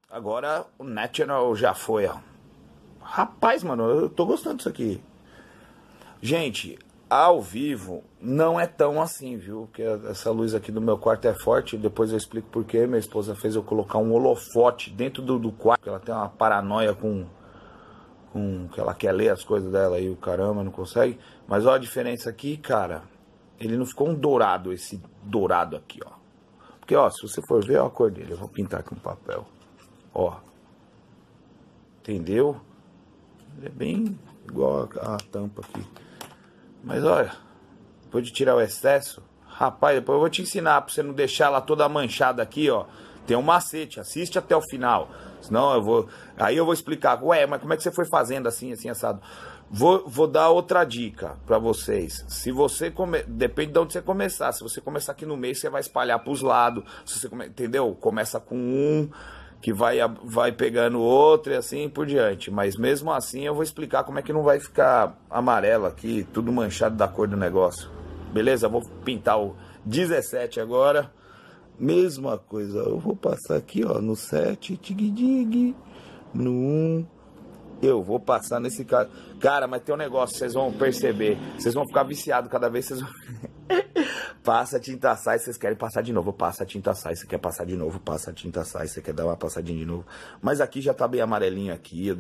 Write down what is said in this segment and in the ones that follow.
Agora o Natural já foi, ó. Rapaz, mano, eu tô gostando disso aqui. Gente, ao vivo não é tão assim, viu? Porque essa luz aqui do meu quarto é forte. Depois eu explico porquê. Minha esposa fez eu colocar um holofote dentro do quarto. Ela tem uma paranoia com que ela quer ler as coisas dela e o caramba, não consegue. Mas olha a diferença aqui, cara. Ele não ficou um dourado, esse dourado aqui, ó. Porque, ó, se você for ver, ó, a cor dele. Eu vou pintar aqui um papel. Ó. Entendeu? Ele é bem igual a tampa aqui. Mas olha, depois de tirar o excesso, rapaz, depois eu vou te ensinar pra você não deixar ela toda manchada aqui, ó. Tem um macete, assiste até o final. Senão eu vou... Aí eu vou explicar, ué, mas como é que você foi fazendo assim, assim, assado? Vou dar outra dica pra vocês. Se você... Depende de onde você começar. Se você começar aqui no meio, você vai espalhar pros lados. Se você entendeu? Começa com um, que vai pegando outro e assim por diante. Mas mesmo assim eu vou explicar como é que não vai ficar amarelo aqui, tudo manchado da cor do negócio. Beleza? Vou pintar o 17 agora. Mesma coisa, eu vou passar aqui, ó, no 7, tig-dig, no 1, eu vou passar nesse cara. Cara, mas tem um negócio, vocês vão perceber, vocês vão ficar viciados cada vez, vocês vão... Passa a tinta sai, vocês querem passar de novo, passa a tinta sai, você quer passar de novo, passa a tinta sai, você quer dar uma passadinha de novo. Mas aqui já tá bem amarelinho aqui,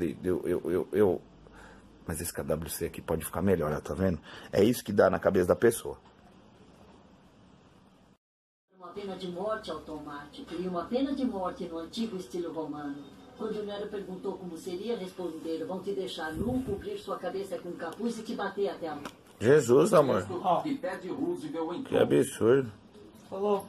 mas esse KWC aqui pode ficar melhor, ó, tá vendo? É isso que dá na cabeça da pessoa. Uma pena de morte automática e uma pena de morte no antigo estilo romano. Quando Nero perguntou como seria, responderam: vão te deixar nu, cobrir sua cabeça com capuz e te bater até a morte. Jesus, amor. Que absurdo. Falou.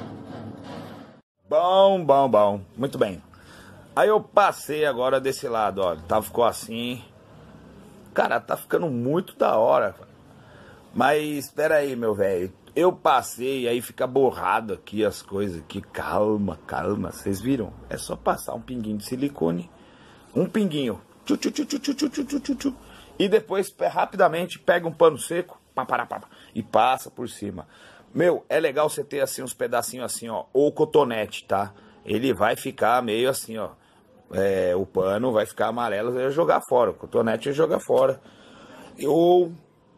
Bom. Muito bem. Aí eu passei agora desse lado, ó. Ficou assim. Cara, tá ficando muito da hora. Mas, espera aí, meu velho. Eu passei, aí fica borrado aqui as coisas aqui. Calma. Vocês viram? É só passar um pinguinho de silicone. Um pinguinho. E depois, rapidamente, pega um pano seco. E passa por cima. Meu, é legal você ter assim uns pedacinhos assim, ó. Ou cotonete, tá? Ele vai ficar meio assim, ó. O pano vai ficar amarelo, você vai jogar fora. O cotonete vai jogar fora. Ou...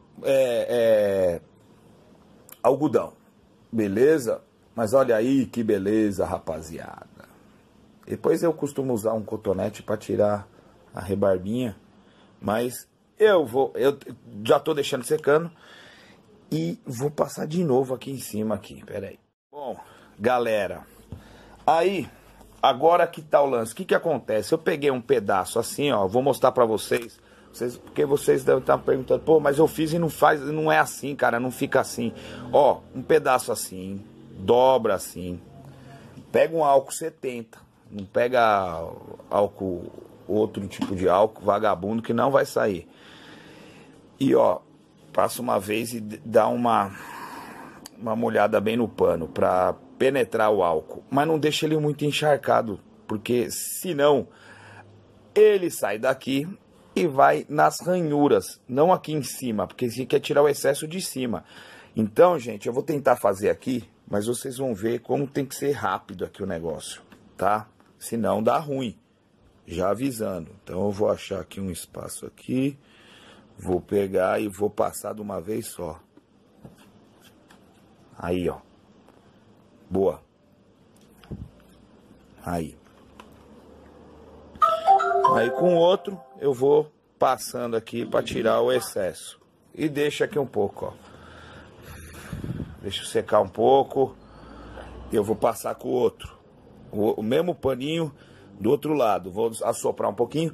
algodão, beleza? Mas olha aí que beleza, rapaziada. Depois eu costumo usar um cotonete para tirar a rebarbinha, mas eu já tô deixando secando e vou passar de novo aqui em cima aqui, peraí. Bom, galera, aí agora que tá o lance, o que acontece? Eu peguei um pedaço assim, ó, vou mostrar para vocês. Porque vocês devem estar perguntando, pô, mas eu fiz e não é assim, cara, não fica assim. Ó, um pedaço assim, dobra assim, pega um álcool 70, não pega álcool, outro tipo de álcool, vagabundo, que não vai sair. E ó, passa uma vez e dá uma molhada bem no pano, pra penetrar o álcool. Mas não deixa ele muito encharcado, porque senão ele sai daqui... e vai nas ranhuras, não aqui em cima, porque você quer tirar o excesso de cima. Então, gente, eu vou tentar fazer aqui, mas vocês vão ver como tem que ser rápido aqui o negócio, tá? Senão dá ruim, já avisando. Então eu vou achar aqui um espaço aqui, vou pegar e vou passar de uma vez só. Aí, ó. Boa. Aí. Aí com o outro eu vou passando aqui para tirar o excesso. E deixa aqui um pouco, ó. Deixa secar um pouco. E eu vou passar com o outro. O mesmo paninho do outro lado. Vou assoprar um pouquinho.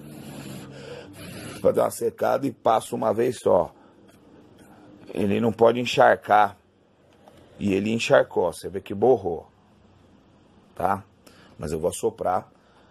Para dar uma secada e passo uma vez só. Ele não pode encharcar. E ele encharcou. Você vê que borrou. Tá? Mas eu vou assoprar.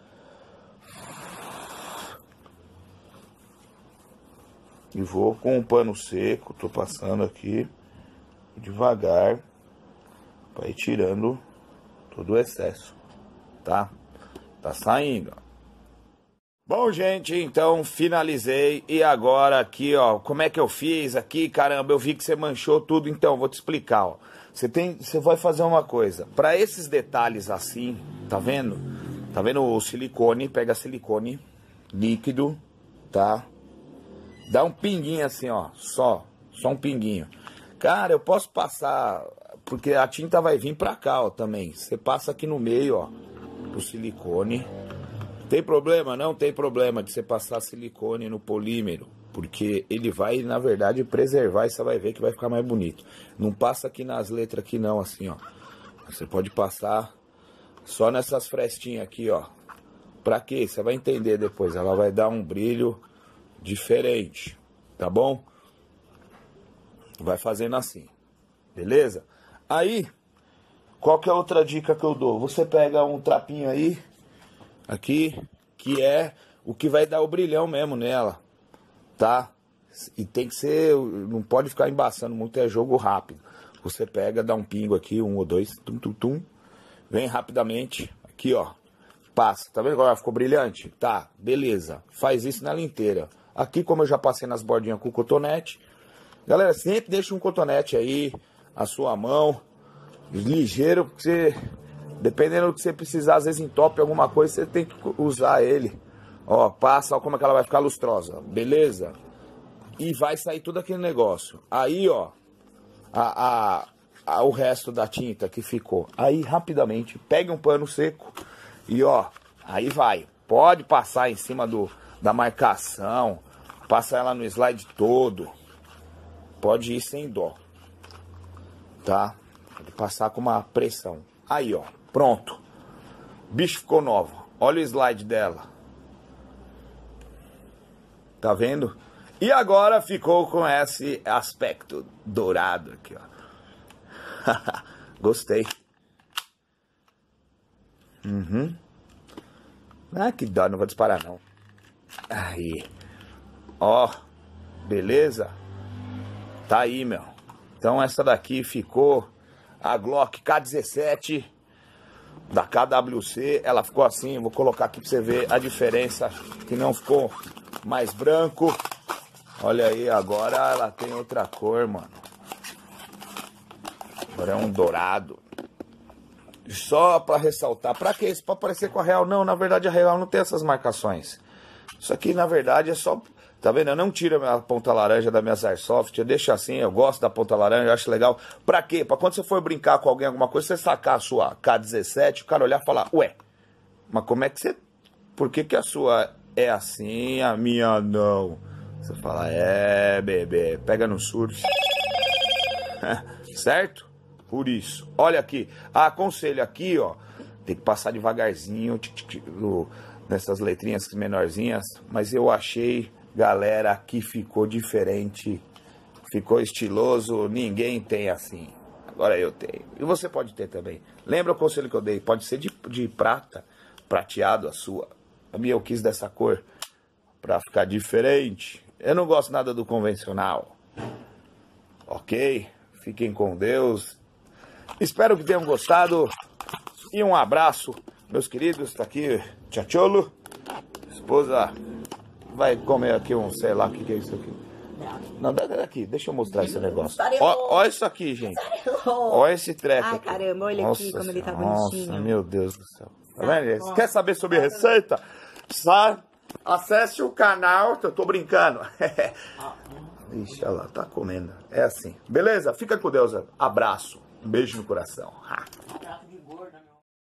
E vou com um pano seco, tô passando aqui devagar para ir tirando todo o excesso, tá? Tá saindo. Bom, gente, então finalizei e agora aqui, ó, como é que eu fiz aqui? Caramba, eu vi que você manchou tudo, então vou te explicar, ó. Você vai fazer uma coisa, para esses detalhes assim, tá vendo? Tá vendo o silicone? Pega silicone líquido, tá? Dá um pinguinho assim, ó, só um pinguinho. Cara, eu posso passar, porque a tinta vai vir pra cá, ó, também. Você passa aqui no meio, ó, o silicone. Tem problema? Não tem problema de você passar silicone no polímero, porque ele vai, na verdade, preservar e você vai ver que vai ficar mais bonito. Não passa aqui nas letras aqui não, assim, ó. Você pode passar só nessas frestinhas aqui, ó. Pra quê? Você vai entender depois. Ela vai dar um brilho diferente, tá bom? Vai fazendo assim, beleza? Aí, qual que é a outra dica que eu dou? Você pega um trapinho aí, aqui, que é o que vai dar o brilhão mesmo nela, tá? E tem que ser, não pode ficar embaçando muito, é jogo rápido. Você pega, dá um pingo aqui, 1 ou 2, tum, tum, tum. Vem rapidamente, aqui ó, passa, tá vendo agora ficou brilhante? Tá, beleza, faz isso nela inteira. Aqui como eu já passei nas bordinhas com o cotonete, galera, sempre deixa um cotonete aí, a sua mão, ligeiro, porque você, dependendo do que você precisar, às vezes entope alguma coisa, você tem que usar ele. Ó, passa, ó como é que ela vai ficar lustrosa, beleza? E vai sair tudo aquele negócio. Aí ó, o resto da tinta que ficou. Aí rapidamente, pegue um pano seco e ó, aí vai. Pode passar em cima da marcação, passa ela no slide todo. Pode ir sem dó, tá? Pode passar com uma pressão. Aí ó, pronto. Bicho ficou novo. Olha o slide dela. Tá vendo? E agora ficou com esse aspecto dourado aqui, ó. Gostei. Ah, que dó, não vou disparar não. Aí. Ó, beleza? Tá aí, meu. Então essa daqui ficou a Glock K17 da KWC. Ela ficou assim, vou colocar aqui pra você ver a diferença, que não ficou mais branco. Olha aí, agora ela tem outra cor, mano. Agora é um dourado. Só pra ressaltar. Pra que isso? Pra parecer com a Real? Não, na verdade a Real não tem essas marcações. Isso aqui, na verdade, é só... Tá vendo? Eu não tiro a ponta laranja da minha Airsoft. Eu deixo assim, eu gosto da ponta laranja, eu acho legal. Pra quê? Pra quando você for brincar com alguém, alguma coisa, você sacar a sua K17, o cara olhar e falar, ué, mas como é que você... Por que a sua é assim, a minha não? Você fala, bebê, pega no surf. Certo? Por isso. Olha aqui. Aconselho aqui, ó. Tem que passar devagarzinho nessas letrinhas menorzinhas. Mas eu achei, galera, que ficou diferente. Ficou estiloso. Ninguém tem assim. Agora eu tenho. E você pode ter também. Lembra o conselho que eu dei? Pode ser de prata. Prateado a sua. A minha eu quis dessa cor. Pra ficar diferente. Eu não gosto nada do convencional. Ok? Fiquem com Deus. Espero que tenham gostado. E um abraço, meus queridos. Tá aqui, Tchacholo. Esposa vai comer aqui um, sei lá, o que é isso aqui. Não, daqui, deixa eu mostrar esse negócio. Olha isso aqui, gente. Olha esse treco. Ai, aqui. caramba, olha aqui como ele tá bonitinho. Nossa, meu Deus do céu. Tá vendo? Quer saber sobre receita? Acesse o canal, eu tô brincando. Ixi, olha lá, tá comendo. É assim. Beleza? Fica com Deus. Abraço. Um beijo no coração.